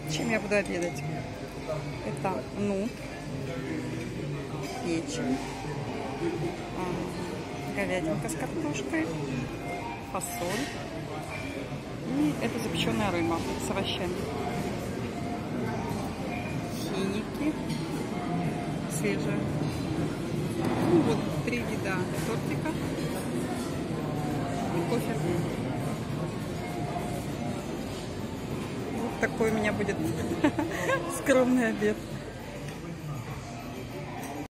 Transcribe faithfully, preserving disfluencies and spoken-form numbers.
Чем я буду обедать? Это нут, печень, говядинка с картошкой, фасоль и это запеченная рыба с овощами. Финики свежие. Ну, вот три вида тортика и кофе. Вот такой у меня будет скромный обед.